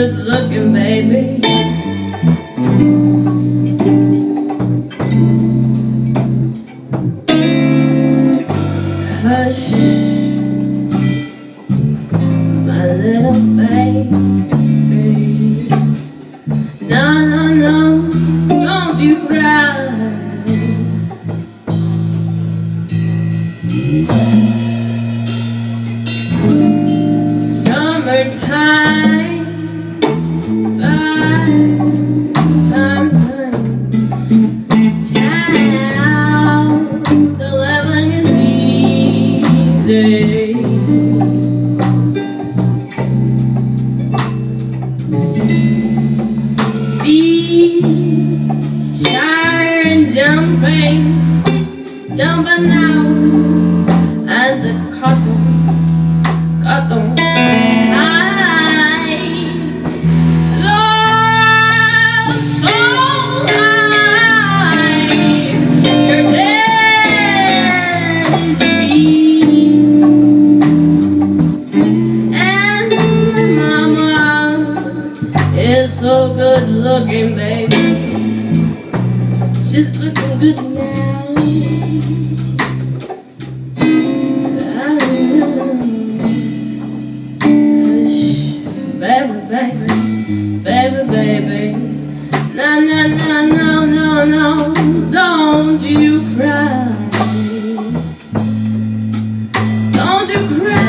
good looking, baby. Hush, my little baby. No, no, no, don't you cry. Summertime, child, the living is easy. Beach, iron jumping out, and the cotton high, Lord, so high, your daddy's feet, and your mama is so good looking, baby. She's looking good now. Baby, baby, no, no, no, no, no, no, don't you cry, don't you cry.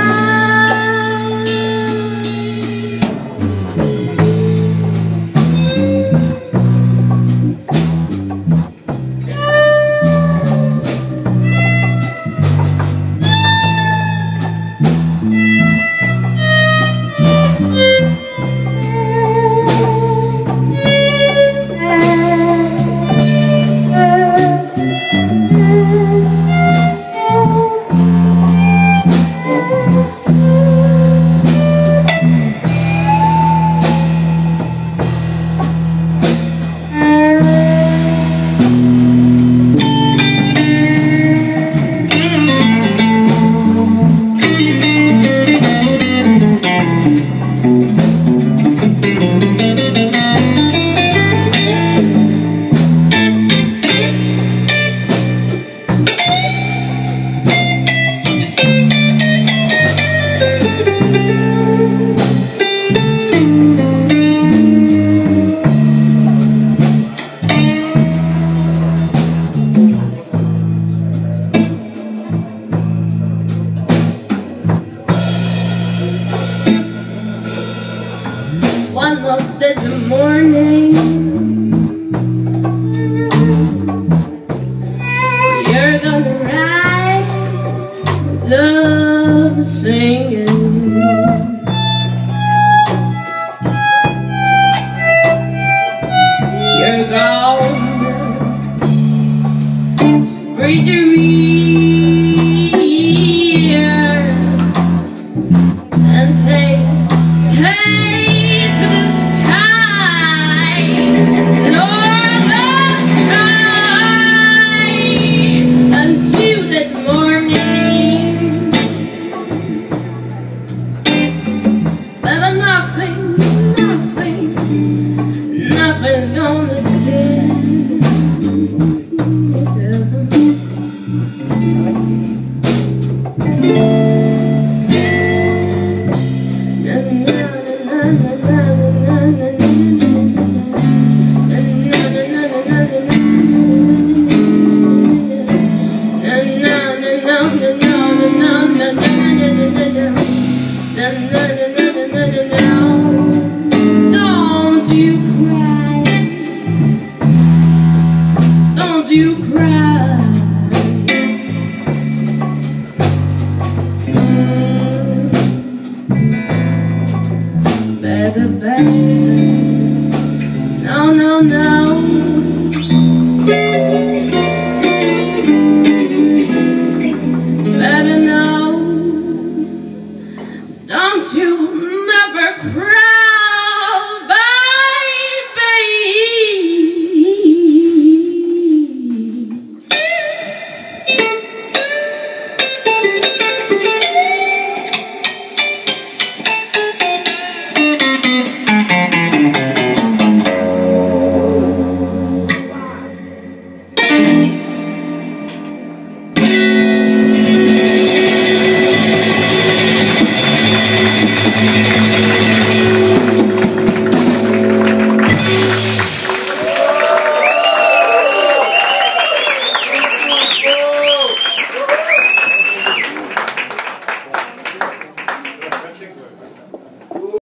One of this morning, you're gonna rise up singing. You're gonna spread your ear and take to the sky, Lord, the sky, until that morning. But nothing's gonna tell. Don't you cry, don't you cry. Baby, baby, no, no, no. Baby, no, don't you never cry.